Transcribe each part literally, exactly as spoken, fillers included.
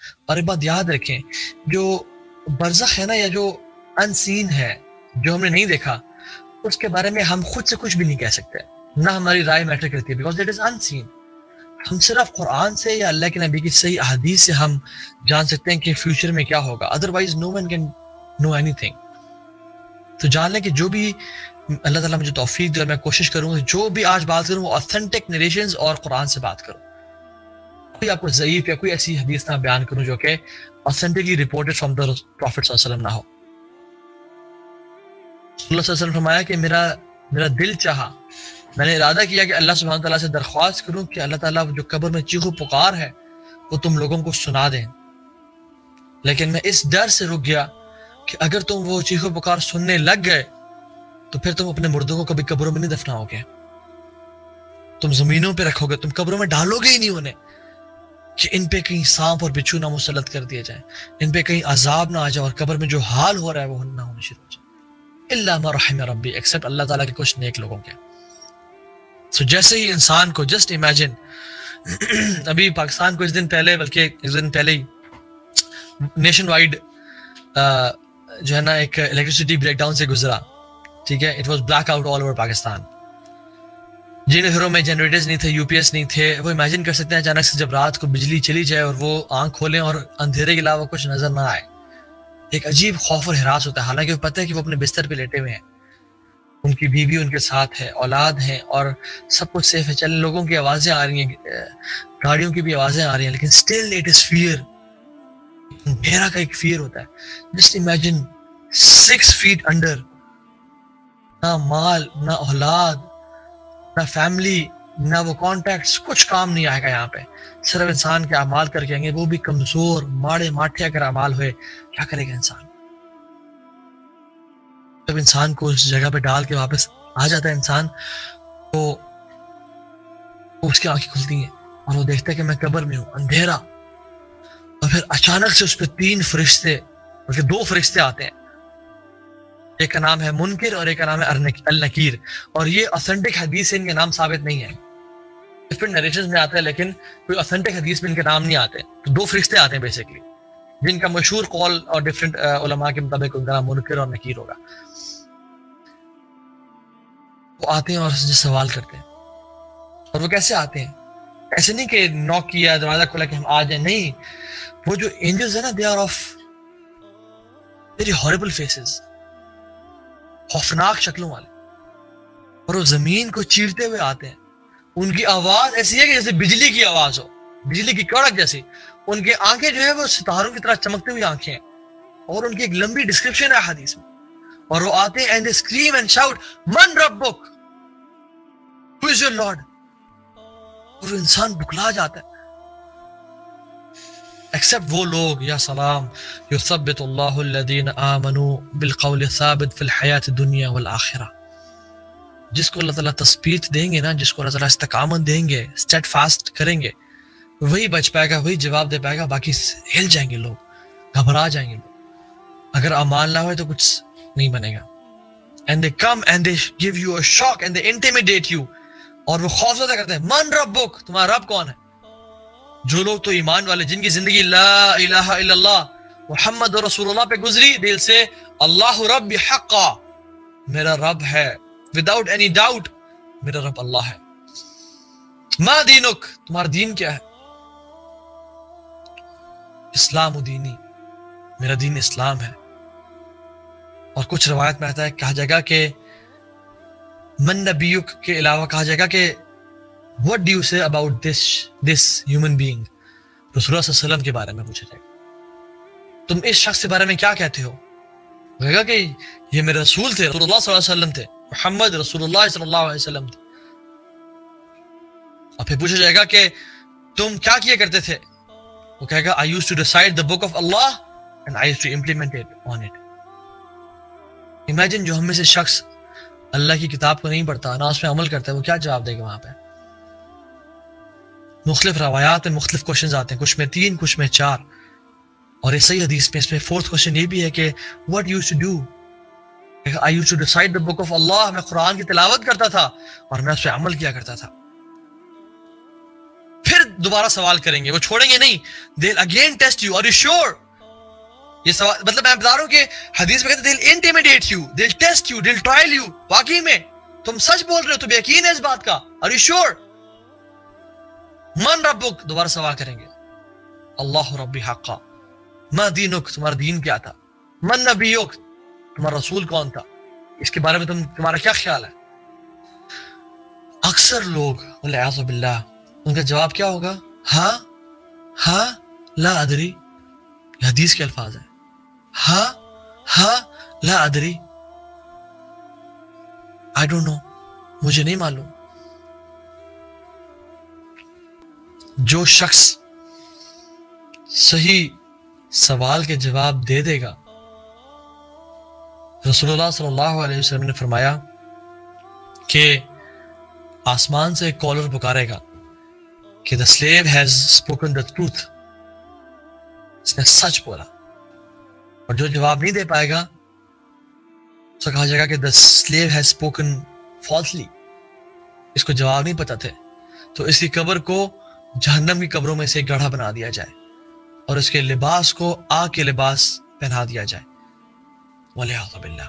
اور ایک بات یاد رکھیں، جو برزخ ہے نا، یا جو ان سین ہے، جو ہم نے نہیں دیکھا، اس کے بارے میں ہم خود سے کچھ بھی نہیں کہہ سکتے، نہ ہماری رائے میٹر کرتی ہے، بیکاز دیٹ از ان سین. ہم صرف قرآن سے یا اللہ کے نبی کی صحیح احادیث سے ہم جان سکتے ہیں کہ فیوچر میں کیا ہوگا، otherwise no one can know anything. تو جان لیں کہ جو بھی اللہ تعالیٰ مجھے توفیق دے، اور میں کوشش کروں گا جو بھی آج بات کروں وہ آتھینٹک نریشنز اور قرآن سے بات کروں. کوئی آپ کو ضعیف یا کوئی ایسی حدیث نہ بیان کروں جو کہ authentically reported from the prophet صلی اللہ علیہ وسلم نہ ہو. اللہ صلی اللہ علیہ وسلم فرمایا کہ میرا میرا دل چاہا، میں نے ارادہ کیا کہ اللہ سبحانہ تعالیٰ سے درخواست کروں کہ اللہ تعالیٰ جو قبر میں چیخ و پکار ہے وہ تم لوگوں کو سنا دیں، لیکن میں اس ڈر سے رک گیا کہ اگر تم وہ چیخ و پکار سننے لگ گئے تو پھر تم اپنے مردوں کو کبھی قبروں میں نہیں دفناؤ گے، تم زمینوں پہ رکھو گے، تم قبروں میں ڈالو گے ہی نہیں انہیں کہ ان پہ کہیں سانپ اور بچھو نہ مسلط کر دیا جائے، ان پہ کہیں عذاب نہ آ جائے، اور قبر میں جو حال ہو رہا ہے وہ نہ ہونے شروع ہو جائے. الا ما رحم ربی، ایکسپٹ اللہ تعالیٰ کے کچھ نیک لوگوں کے. سو so جیسے ہی انسان کو جسٹ امیجن، ابھی پاکستان کو اس دن پہلے، بلکہ اس دن پہلے ہی نیشن وائڈ جو ہے نا ایک الیکٹریسٹی بریک ڈاؤن سے گزرا، ٹھیک ہے. It was blackout all over Pakistan. جن گھروں میں جنریٹرز نہیں تھے، یو پی ایس نہیں تھے، وہ امیجن کر سکتے ہیں اچانک سے جب رات کو بجلی چلی جائے اور وہ آنکھ کھولیں اور اندھیرے کے علاوہ کچھ نظر نہ آئے. ایک عجیب خوف اور ہراس ہوتا ہے، حالانکہ وہ پتہ ہے کہ وہ اپنے بستر پہ لیٹے ہوئے ہیں، ان کی بیوی ان کے ساتھ ہے، اولاد ہیں، اور سب کچھ سیف ہے. چلیں لوگوں کی آوازیں آ رہی ہیں، گاڑیوں کی بھی آوازیں آ رہی ہیں، لیکن اسٹل اٹ از فیئر. اندھیرا کا ایک فیئر ہوتا ہے. Just imagine six feet under, نہ مال، نہ اولاد، نہ فیملی، نہ وہ کانٹیکٹس، کچھ کام نہیں آئے گا یہاں پہ. صرف انسان کے اعمال کر کے آئیں گے، وہ بھی کمزور ماڑے ماٹھے اگر اعمال ہوئے، کیا کرے گا انسان؟ جب انسان کو اس جگہ پہ ڈال کے واپس آ جاتا ہے انسان، تو اس کی آنکھیں کھلتی ہیں اور وہ دیکھتا ہے کہ میں قبر میں ہوں، اندھیرا. اور پھر اچانک سے اس پہ تین فرشتے، بلکہ دو فرشتے آتے ہیں. ایک کا نام ہے منکر اور ایک کا نام ہے النکیر، اور یہ اوتھینٹک حدیث سے ان کے نام ثابت نہیں ہے. ڈفرنٹ نریشنز میں آتا ہے لیکن کوئی اوتھینٹک حدیث میں ان کے نام نہیں آتے. تو دو فرشتے آتے ہیں بیسیکلی، جن کا مشہور قول اور ڈفرنٹ علماء کے مطابق ان کا نام منکر اور نکیر ہوگا. وہ آتے ہیں اور اس سے سوال کرتے ہیں. اور وہ کیسے آتے ہیں؟ ایسے نہیں کہ نوک کیا، دروازہ کھولا کہ ہم آ جائیں، نہیں. وہ جو اینجلز ہیں نا، they are of very horrible faces, خوفناک شکلوں والے، اور وہ زمین کو چیرتے ہوئے آتے ہیں. ان کی آواز ایسی ہے کہ جیسے بجلی کی آواز ہو، بجلی کی کڑک جیسی. ان کی آنکھیں جو ہے وہ ستاروں کی طرح چمکتی ہوئی آنکھیں ہیں، اور ان کی ایک لمبی ڈسکرپشن ہے حدیث میں. اور وہ آتے ہیں and they scream and shout من ربک، who is your lord. اور انسان بکلا جاتا ہے. ایکسپٹ وہ لوگ، یا سلام، یثبت اللہ الذین آمنوا بالقول الثابت فی الحیات الدنیا والآخرہ. جس کو اللہ تعالیٰ تثبیت دیں گے نا، جس کو اللہ تعالیٰ استقامت دیں گے، اسٹیڈ فاسٹ کریں گے، وہی بچ پائے گا، وہی جواب دے پائے گا. باقی ہل جائیں گے لوگ، گھبرا جائیں گے لوگ. اگر اعمال نہ ہوئے تو کچھ نہیں بنے گا. and they come and they give you a shock and they intimidate you. اور وہ خوف زدہ کرتے ہیں، من ربک، تمہارا رب کون ہے؟ جو لوگ تو ایمان والے، جن کی زندگی لا الہ الا اللہ محمد رسول اللہ پہ گزری، دل سے اللہ رب حقا، میرا رب ہے without any doubt، میرا رب اللہ ہے. ما دینک، تمہارا دین کیا ہے؟ اسلام دینی، میرا دین اسلام ہے. اور کچھ روایت میں آتا ہے، کہا جائے گا کہ من نبیک کے علاوہ کہا جائے گا کہ what do you say about this this human being، رسول اللہ صلی اللہ علیہ وسلم کے بارے میں پوچھا جائے گا، تم اس شخص کے بارے میں کیا کہتے ہو؟ کہے گا کہ یہ میرے رسول تھے، رسول اللہ صلی اللہ علیہ وسلم تھے، محمد رسول اللہ صلی اللہ علیہ وسلم تھے. اور پھر پوچھا جائے گا کہ تم کیا کیا کرتے تھے؟ وہ کہے گا I used to recite the book of Allah and I used to implement it on it. Imagine جو ہم میں سے شخص اللہ کی کتاب کو نہیں پڑھتا، نہ اس میں عمل کرتا ہے، وہ کیا جواب دے گا وہاں پہ؟ مختلف روایات میں مختلف کوشچنز آتے ہیں، کچھ میں تین، کچھ میں چار. اور اس صحیح حدیث میں اس میں فورتھ کوشچن یہ بھی ہے کہ what you used to do. I used to recite the book of Allah، میں قرآن کی تلاوت کرتا تھا اور میں اس پہ عمل کیا کرتا تھا. پھر دوبارہ سوال کریں گے, وہ چھوڑیں گے نہیں. they'll again test you, are you sure؟ یہ سوال مطلب میں بتا رہا ہوں کہ حدیث میں کہتے ہیں they'll intimidate you, they'll test you, they'll trial you. واقعی میں تم سچ بول رہے ہو, تمہیں یقین ہے اس بات کا؟ are you sure؟ من ربک, دوبارہ سوال کریں گے. اللہ ربی حقا. ما دینک, تمہارا دین کیا تھا؟ من نبیک, تمہارا رسول کون تھا؟ اس کے بارے میں تم تمہارا کیا خیال ہے؟ اکثر لوگ والعیاذ باللہ ان کا جواب کیا ہوگا؟ ہاں ہاں لا ادری. یہ حدیث کے الفاظ ہیں. ہاں ہاں لا ادری, آئی ڈونٹ نو, مجھے نہیں معلوم. جو شخص صحیح سوال کے جواب دے دے گا, رسول اللہ صلی اللہ علیہ وسلم نے فرمایا کہ آسمان سے ایک کالر پکارے گا کہ the slave has spoken the truth, اس نے سچ بولا. اور جو جواب نہیں دے پائے گا اس کو کہا جائے گا کہ the slave has spoken falsely, اس کو جواب نہیں پتا تھے, تو اس کی قبر کو جہنم کی قبروں میں سے ایک گڑھا بنا دیا جائے اور اس کے لباس کو آگ کے لباس پہنا دیا جائے. والعیاذ باللہ.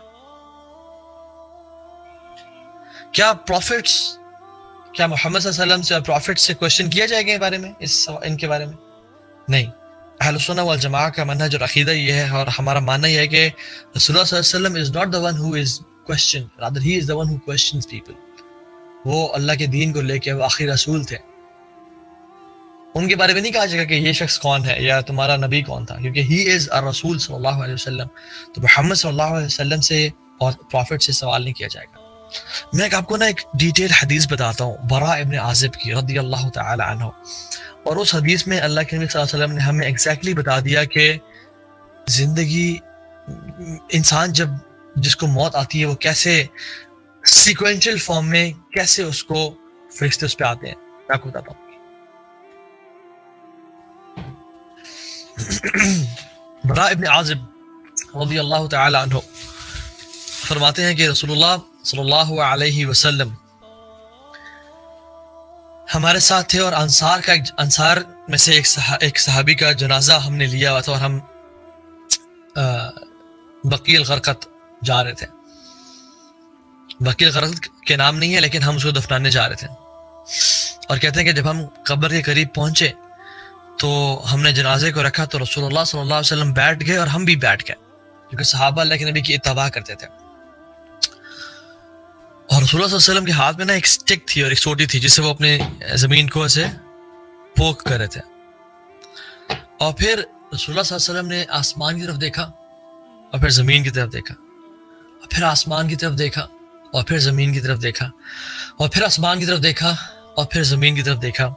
کیا پروفٹس کیا محمد صلی اللہ علیہ وسلم سے اور پروفٹ سے کوشچن کیا جائے گا اس بارے میں, اس ان کے بارے میں؟ نہیں. اہل سنہ والجماعہ کا منہج اور عقیدہ یہ ہے اور ہمارا ماننا یہ ہے کہ رسول اللہ صلی اللہ علیہ وسلم is not the one who is questioned, rather he is the one who questions people. وہ اللہ کے دین کو لے کے وہ آخری رسول تھے. ان کے بارے میں نہیں کہا جائے گا کہ یہ شخص کون ہے یا تمہارا نبی کون تھا, کیونکہ he is a رسول صلی اللہ علیہ وسلم. تو محمد صلی اللہ علیہ وسلم سے اور پروفٹ سے سوال نہیں کیا جائے گا. میں ایک آپ کو نا ایک ڈیٹیل حدیث بتاتا ہوں براء ابن عازب کی رضی اللہ تعالی عنہ, اور اس حدیث میں اللہ کے نبی صلی اللہ علیہ وسلم نے ہمیں ایگزیکٹلی بتا دیا کہ زندگی انسان جب جس کو موت آتی ہے وہ کیسے سیکوینشل فارم میں کیسے اس کو فرشتے اس پہ آتے ہیں. میں آپ کو بتاتا ہوں. براء ابن عازب رضی اللہ تعالی عنہ فرماتے ہیں کہ رسول اللہ صلی اللہ علیہ وسلم ہمارے ساتھ تھے اور انصار کا انصار میں سے ایک ایک صحابی کا جنازہ ہم نے لیا ہوا تھا اور ہم بقیع الغرقد جا رہے تھے. بقیع الغرقد کے نام نہیں ہے لیکن ہم اس کو دفنانے جا رہے تھے, اور کہتے ہیں کہ جب ہم قبر کے قریب پہنچے تو ہم نے جنازے کو رکھا تو رسول اللہ صلی اللہ علیہ وسلم بیٹھ گئے اور ہم بھی بیٹھ گئے, کیونکہ صحابہ اللہ کے نبی کی اتباع کرتے تھے. اور رسول اللہ صلی اللہ علیہ وسلم کے ہاتھ میں نا ایک سٹک تھی اور ایک سوٹی تھی جس سے وہ اپنے زمین کو ایسے پوک کر رہے تھے. اور پھر رسول اللہ صلی اللہ علیہ وسلم نے آسمان کی طرف دیکھا اور پھر زمین کی طرف دیکھا اور پھر آسمان کی طرف دیکھا اور پھر زمین کی طرف دیکھا اور پھر آسمان کی طرف دیکھا اور پھر زمین کی طرف دیکھا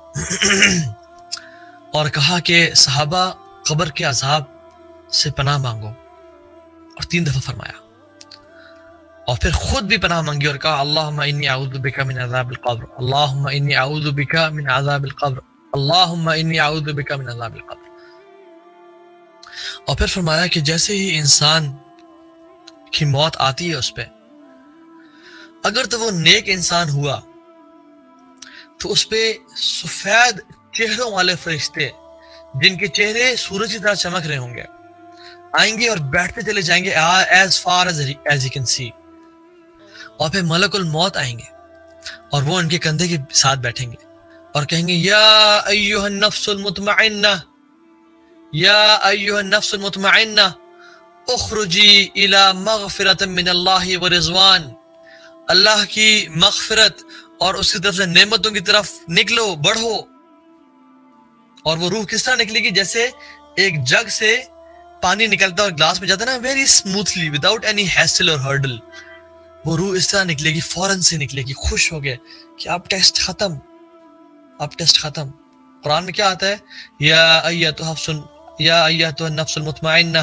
اور کہا کہ صحابہ قبر کے عذاب سے پناہ مانگو, اور تین دفعہ فرمایا. اور پھر خود بھی پناہ مانگی اور کہا اللہم انی اعوذ بک من عذاب القبر, اللہم انی اعوذ بک من عذاب القبر, اللہم انی اعوذ بک من عذاب القبر. اور پھر فرمایا کہ جیسے ہی انسان کی موت آتی ہے اس پہ, اگر تو وہ نیک انسان ہوا تو اس پہ سفید چہروں والے فرشتے جن کے چہرے سورج کی طرح چمک رہے ہوں گے آئیں گے اور بیٹھتے چلے جائیں گے as far as as you can see. اور پھر ملک الموت آئیں گے اور وہ ان کے کندھے کے ساتھ بیٹھیں گے اور کہیں گے یا ایھا النفس المطمئنہ, یا ایھا النفس المطمئنہ اخرجی الی مغفرۃ من اللہ ورضوان, اللہ کی مغفرت اور اس کی طرف سے نعمتوں کی طرف نکلو, بڑھو. اور وہ روح کس طرح نکلے گی؟ جیسے ایک جگ سے پانی نکلتا اور گلاس میں جاتا ہے نا, very smoothly without any hassle اور ہرڈل. وہ روح اس طرح نکلے گی, فوراً سے نکلے گی, خوش ہو گئے کہ اب ٹیسٹ ختم, اب ٹیسٹ ختم. قرآن میں کیا آتا ہے؟ یا ایھا النفس یا ایھا النفس المطمئنہ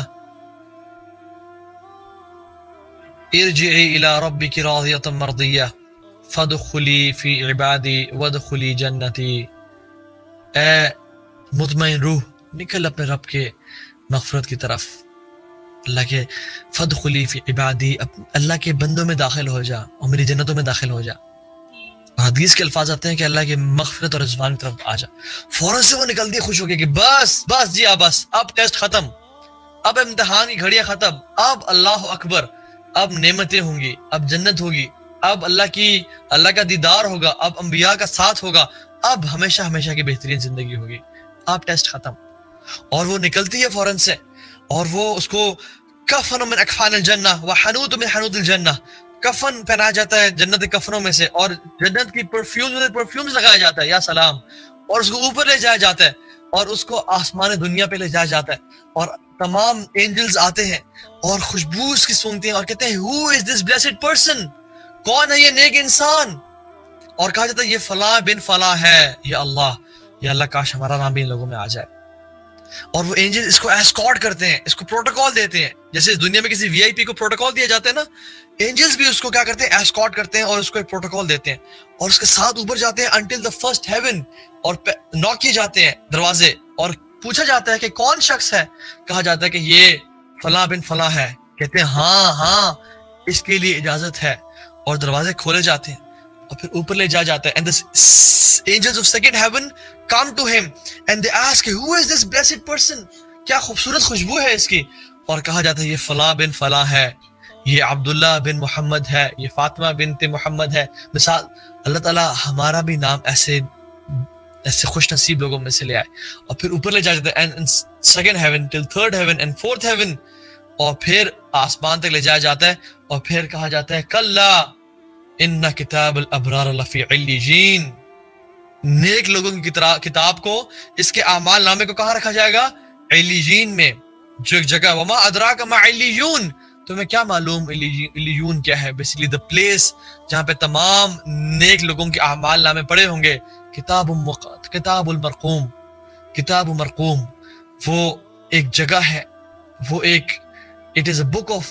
ارجعی الی ربک راضیۃ مرضیہ فادخلی فی عبادی وادخلی جنتی. اے مطمئن روح, نکل اپنے رب کے مغفرت کی طرف, اللہ کے فادخلی فی عبادی, اللہ کے بندوں میں داخل ہو جا اور میری جنتوں میں داخل ہو جا. حدیث کے الفاظ آتے ہیں کہ اللہ کی مغفرت اور رضوان کی طرف آ جا، فوراً سے وہ نکلتی ہے خوش ہو کے کہ بس بس جی اب بس اب ٹیسٹ ختم، اب امتحان کی گھڑیاں ختم، اب اللہ اکبر، اب نعمتیں ہوں گی، اب جنت ہوگی، اب اللہ کی اللہ کا دیدار ہوگا، اب انبیاء کا ساتھ ہوگا، اب ہمیشہ ہمیشہ کی بہترین زندگی ہوگی، اب ٹیسٹ ختم۔ اور وہ نکلتی ہے فوراً سے، اور وہ اس کو کفن من اکفان الجنہ وحنوط من حنوط الجنہ، کفن پہنایا جاتا ہے جنت کے کفنوں میں سے، اور جنت کی پرفیوم پرفیومز لگایا جاتا ہے، یا سلام، اور اس کو اوپر لے جایا جاتا ہے، اور اس کو آسمان دنیا پہ لے جایا جاتا ہے، اور تمام اینجلز آتے ہیں اور خوشبو اس کی سونگتے ہیں اور کہتے ہیں who is this blessed person، کون ہے یہ نیک انسان، اور کہا جاتا ہے یہ فلاں بن فلاں ہے، یا اللہ یا اللہ کاش ہمارا نام بھی ان لوگوں میں آ جائے۔ اور وہ اینجل اس کو ایسکارٹ کرتے ہیں، اس کو پروٹوکول دیتے ہیں، جیسے اس دنیا میں کسی وی آئی پی کو پروٹوکول دیا جاتا ہے نا، اینجلز بھی اس کو کیا کرتے ہیں، ایسکارٹ کرتے ہیں اور اس کو ایک پروٹوکول دیتے ہیں، اور اس کے ساتھ اوپر جاتے ہیں انٹل دا فرسٹ ہیون، اور نوک کیے جاتے ہیں دروازے، اور پوچھا جاتا ہے کہ کون شخص ہے، کہا جاتا ہے کہ یہ فلاں بن فلاں ہے، کہتے ہیں ہاں ہاں اس کے لیے اجازت ہے، اور دروازے کھولے جاتے ہیں اور پھر اوپر لے جایا جاتا ہے، and the angels of second heaven come to him and they ask who is this blessed person، کیا خوبصورت خوشبو ہے اس کی، اور کہا جاتا ہے یہ فلاں بن فلاں ہے، یہ عبداللہ بن محمد ہے، یہ فاطمہ بنت محمد ہے۔ مثال اللہ تعالیٰ ہمارا بھی نام ایسے ایسے خوش نصیب لوگوں میں سے لے آئے، اور پھر اوپر لے جایا جاتا ہے and second heaven till third heaven and fourth heaven، اور پھر آسمان تک لے جایا جاتا ہے، اور پھر کہا جاتا ہے کلا ان کتاب الابرار لفی علیین، نیک لوگوں کی کتاب کو، اس کے اعمال نامے کو کہاں رکھا جائے گا، علیین میں، جو ایک جگہ، وما ادراک ما علیون، تمہیں کیا معلوم علیون کیا ہے، بیسیکلی the place جہاں پہ تمام نیک لوگوں کے اعمال نامے پڑے ہوں گے، کتاب کتاب المرقوم، کتاب مرقوم، وہ ایک جگہ ہے، وہ ایک it is a book of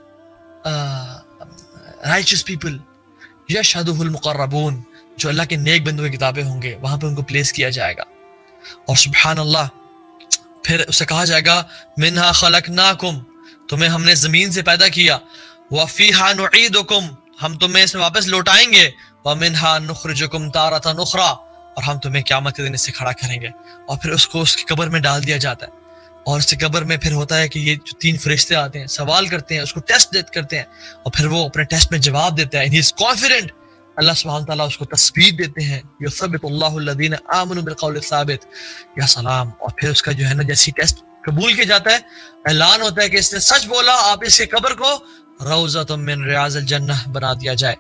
uh, righteous people یشہدہ المقربون، جو اللہ کے نیک بندوں کی کتابیں ہوں گے، وہاں پہ ان کو پلیس کیا جائے گا۔ اور سبحان اللہ، پھر اسے کہا جائے گا منہا خلقناکم، تمہیں ہم نے زمین سے پیدا کیا، وفیہا نعیدکم، ہم تمہیں اس میں واپس لوٹائیں گے، ومنہا نخرجکم تارۃ اخری، اور ہم تمہیں قیامت کے دن اس سے کھڑا کریں گے، اور پھر اس کو اس کی قبر میں ڈال دیا جاتا ہے، اور اس کی قبر میں پھر ہوتا ہے کہ یہ جو تین فرشتے آتے ہیں، سوال کرتے ہیں، اس کو ٹیسٹ کرتے ہیں، اور پھر وہ اپنے ٹیسٹ میں جواب دیتا ہے، he is confident، اللہ سبحانہ تعالیٰ اس کو تثبیت دیتے ہیں، یثبت اللہ الذین آمنوا بالقول الثابت، یا سلام، اور پھر اس کا جو ہے نا جیسی ٹیسٹ قبول کیا جاتا ہے، اعلان ہوتا ہے کہ اس نے سچ بولا، آپ اس کے قبر کو روضۃ من ریاض الجنہ بنا دیا جائے،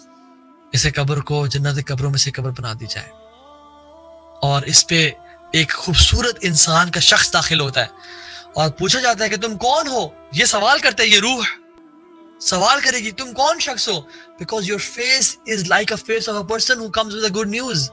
اسے قبر کو جنت قبروں میں سے قبر بنا دی جائے، اور اس پہ ایک خوبصورت انسان کا شخص داخل ہوتا ہے، اور پوچھا جاتا ہے کہ تم کون ہو، یہ سوال کرتے ہیں، یہ روح سوال کرے گی تم کون شخص ہو، because your face is like a face of a person who comes with a good news،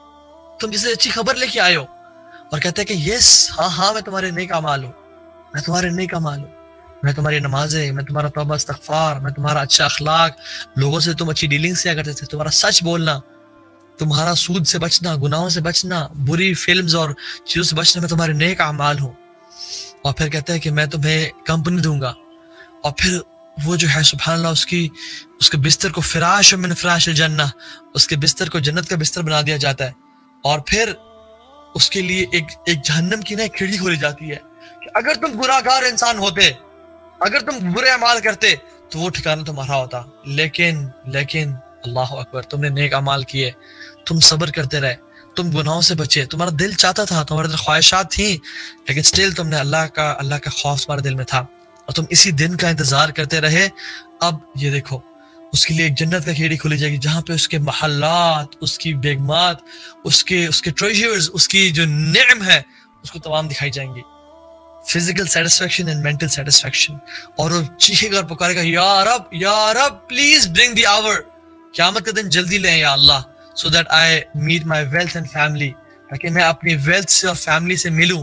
تم جسے اچھی خبر لے کے آئے ہو، اور کہتے ہیں کہ یس ہاں ہاں میں تمہارے نیک اعمال ہوں، میں تمہارے نیک اعمال ہوں، میں تمہاری نمازیں، میں تمہارا توبہ استغفار، میں تمہارا اچھا اخلاق، لوگوں سے تم اچھی ڈیلنگ کیا کرتے تھے، تمہارا سچ بولنا، تمہارا سود سے بچنا، گناہوں سے بچنا، بری فلمز اور چیزوں سے بچنا، میں تمہارے نیک اعمال ہوں۔ اور پھر کہتے ہیں کہ میں تمہیں کمپنی دوں گا، اور پھر وہ جو ہے سبحان اللہ اس کی اس کے بستر کو فراش من فراش الجنہ، اس کے بستر کو جنت کا بستر بنا دیا جاتا ہے، اور پھر اس کے لیے ایک ایک جہنم کی نا ایک کھڑکی کھولی جاتی ہے کہ اگر تم گناہگار انسان ہوتے، اگر تم برے اعمال کرتے تو وہ ٹھکانہ تمہارا ہوتا، لیکن لیکن اللہ اکبر، تم نے نیک اعمال کیے، تم صبر کرتے رہے، تم گناہوں سے بچے، تمہارا دل چاہتا تھا، تمہارے دل خواہشات تھیں، لیکن سٹل تم نے اللہ کا اللہ کا خوف تمہارے دل میں تھا، اور تم اسی دن کا انتظار کرتے رہے۔ اب یہ دیکھو اس کے لیے ایک جنت کا کھیڑی کھولی جائے گی، جہاں پہ اس کے محلات، اس کی بیگمات، اس کے اس کے ٹریجرز، اس کی جو نعم ہے، اس کو تمام دکھائی جائیں گی، physical satisfaction and mental satisfaction, اور وہ چیخے گا اور پکارے گا یا رب یا رب پلیز برنگ دی آور، قیامت کا دن جلدی لیں یا اللہ، so that I meet my wealth and family، تاکہ میں اپنی ویلتھ سے اور فیملی سے ملوں۔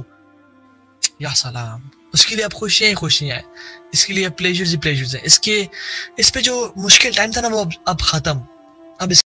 یا سلام، اس کے لیے اب خوشیاں ہی خوشیاں ہیں، اس کے لیے پلیجرز ہی پلیجرز ہیں، اس کے اس پہ جو مشکل ٹائم تھا نا وہ اب اب ختم، اب اس